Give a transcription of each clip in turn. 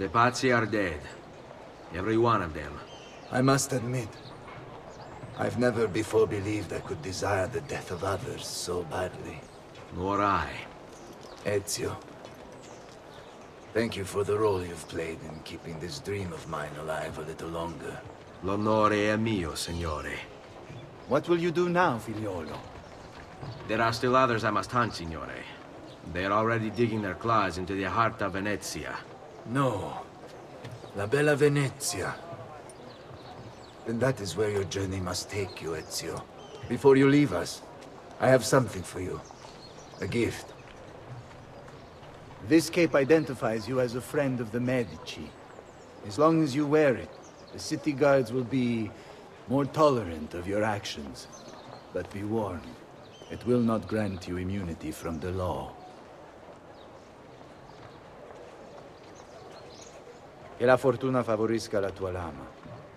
The Pazzi are dead. Every one of them. I must admit, I've never before believed I could desire the death of others so badly. Nor I. Ezio, thank you for the role you've played in keeping this dream of mine alive a little longer. L'onore è mio, signore. What will you do now, figliolo? There are still others I must hunt, signore. They are already digging their claws into the heart of Venezia. No. La bella Venezia. Then that is where your journey must take you, Ezio. Before you leave us, I have something for you. A gift. This cape identifies you as a friend of the Medici. As long as you wear it, the city guards will be more tolerant of your actions. But be warned, it will not grant you immunity from the law. Che la fortuna favorisca la tua lama.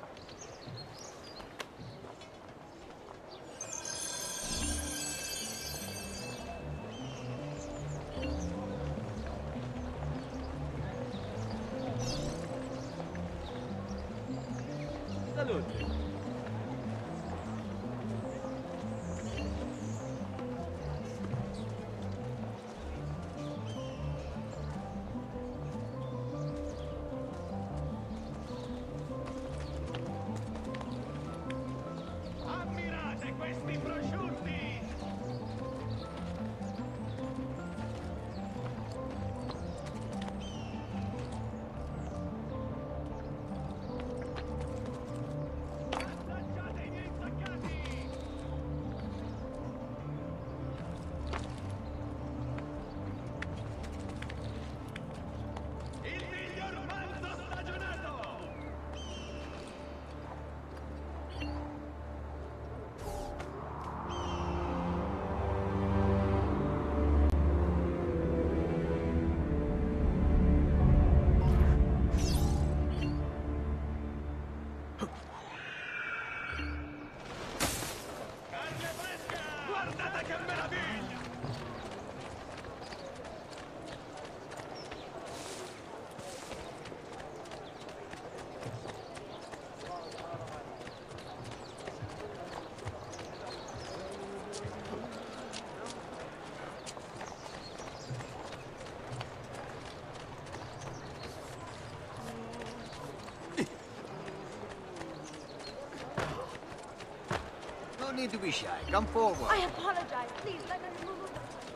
No need to be shy. Come forward. I apologize. Please, let me move.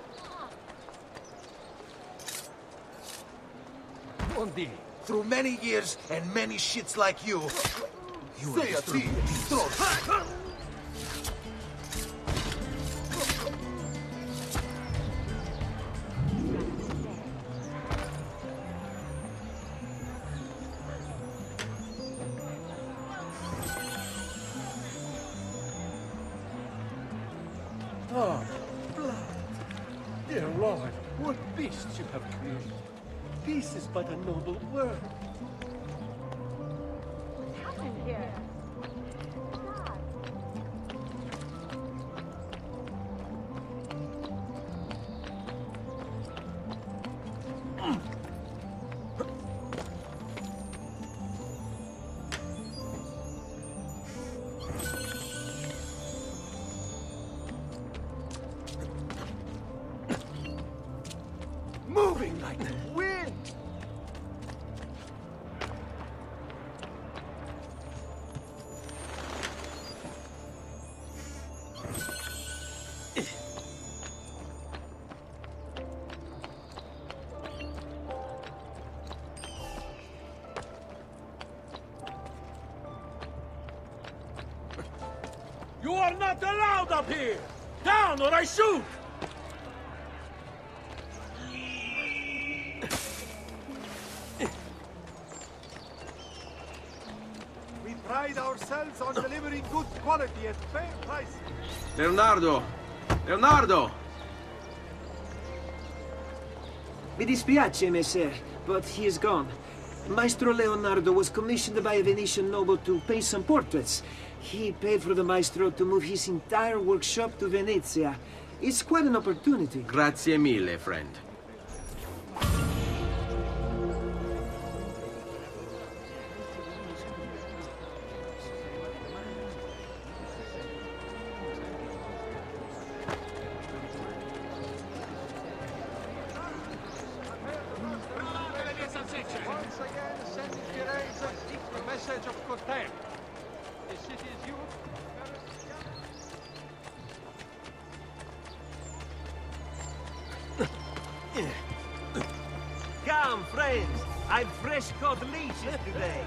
Bondi, through many years and many shits like you, you will destroy me. Ah, blood. Dear Lord, what beasts you have created. Peace is but a noble word. What's happening here? Moving like the wind. You are not allowed up here! Down or I shoot! We pride ourselves on delivering good quality at fair prices. Leonardo! Leonardo! Mi dispiace, messer, but he is gone. Maestro Leonardo was commissioned by a Venetian noble to paint some portraits. He paid for the maestro to move his entire workshop to Venezia. It's quite an opportunity. Grazie mille, friend. wines! I've fresh caught leeches today.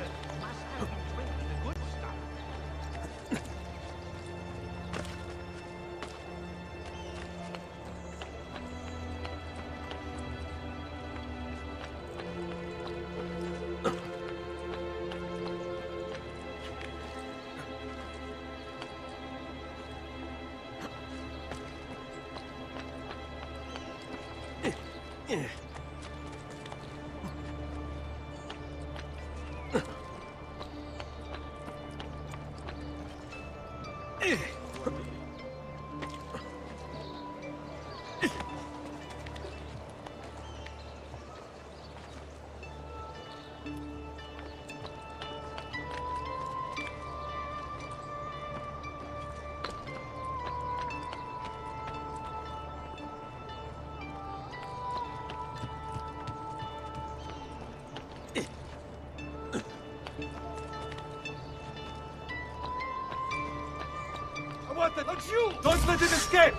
But you! Don't let it escape!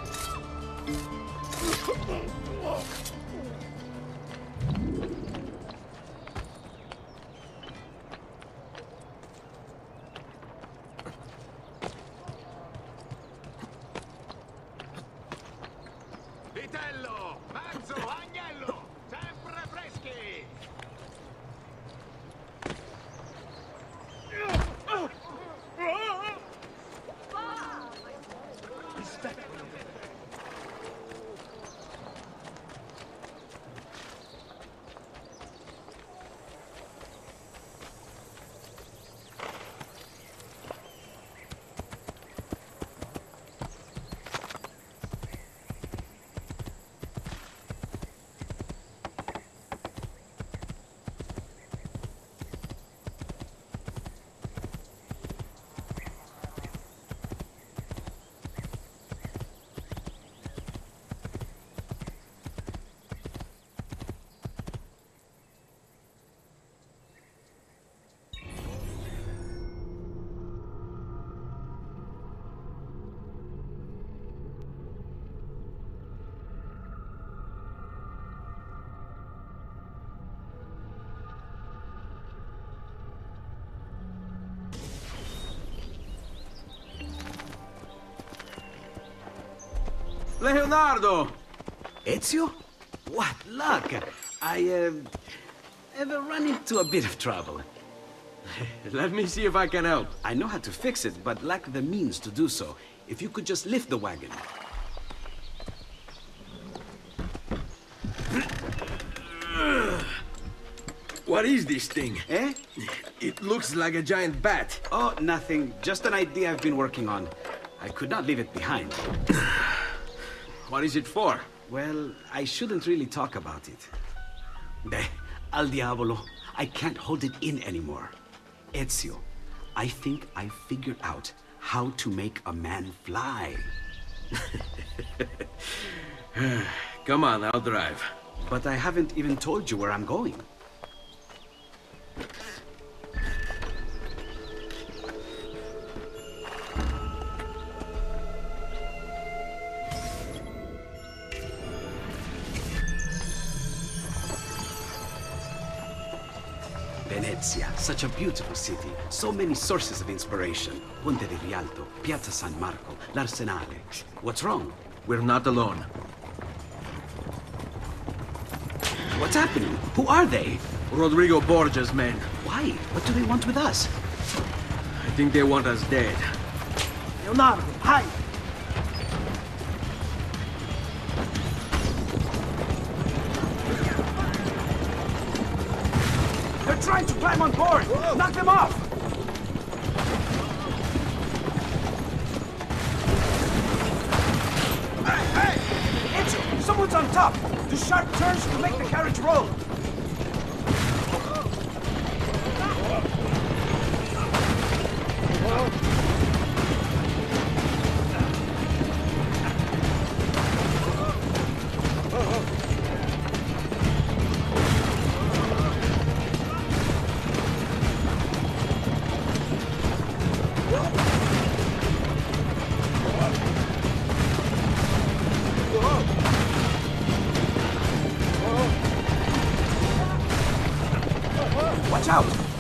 Vitello! Manzo! Agnello! Sempre freschi! Leonardo! Ezio? What luck! I have run into a bit of trouble. Let me see if I can help. I know how to fix it, but lack the means to do so. If you could just lift the wagon. What is this thing? Eh? It looks like a giant bat. Oh, nothing. Just an idea I've been working on. I could not leave it behind. What is it for? Well, I shouldn't really talk about it. Al diavolo. I can't hold it in anymore. Ezio, I think I figured out how to make a man fly. Come on, I'll drive. But I haven't even told you where I'm going. Venezia, such a beautiful city. So many sources of inspiration. Ponte di Rialto, Piazza San Marco, l'Arsenale. What's wrong? We're not alone. What's happening? Who are they? Rodrigo Borgia's men. Why? What do they want with us? I think they want us dead. Leonardo, hide! They're trying to climb on board! Knock them off! Hey! Ezio, someone's on top! Do sharp turns to make the carriage roll!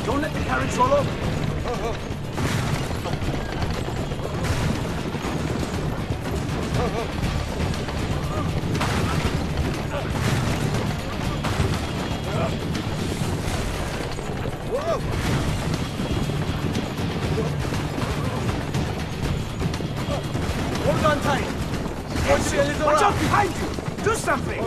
Don't let the carriage roll over. Hold on tight. Watch out behind you! Do something!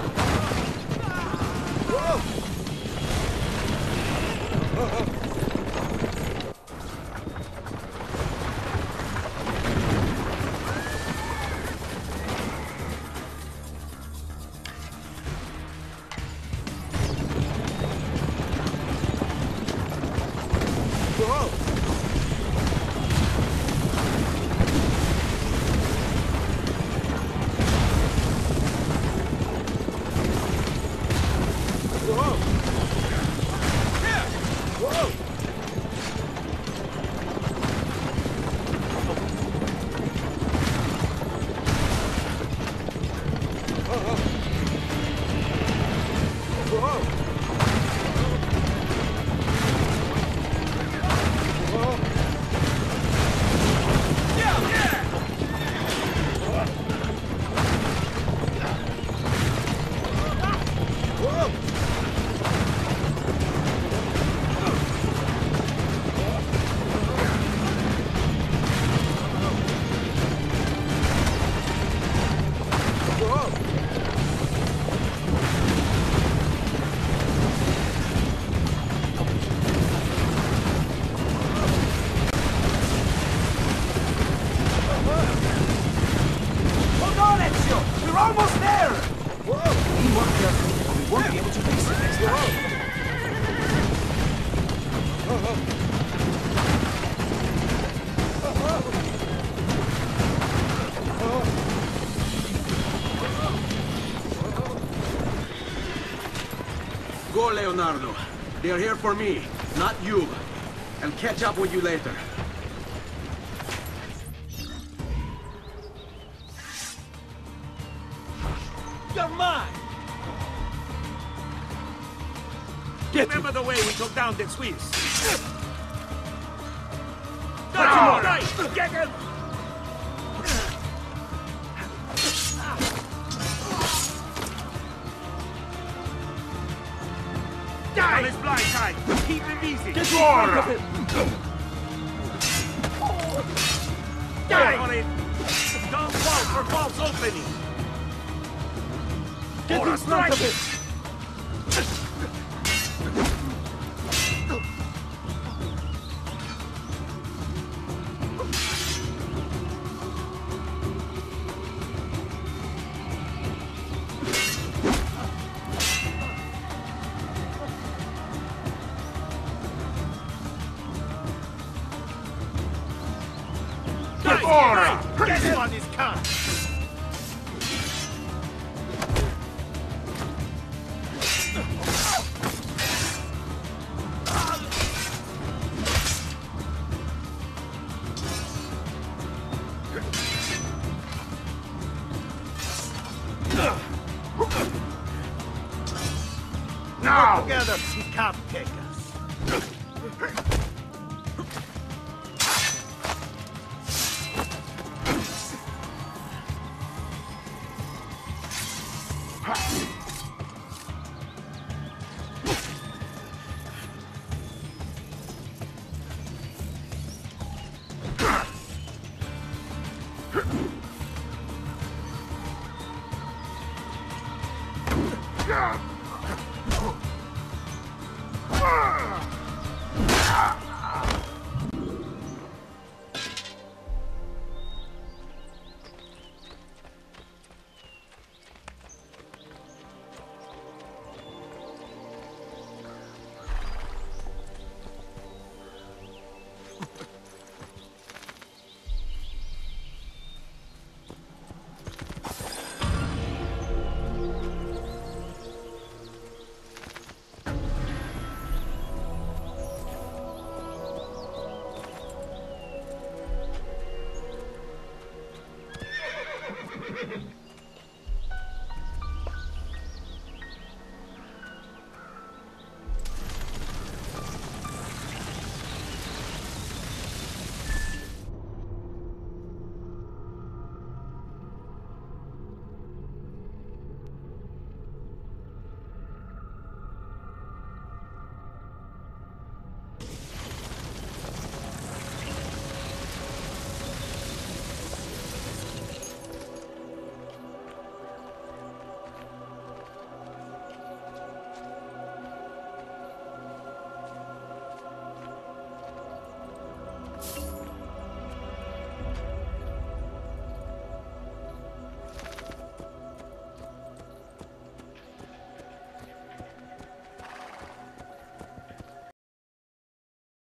Go, Leonardo. They are here for me, not you. I'll catch up with you later. You're mine! Remember the way we took down the Swiss? Get him! Die! On his blind side. Keep him easy. Get Die on it! Don't fall for false opening! Get in front of it! Get him on his car! Now! Together, he can't take us.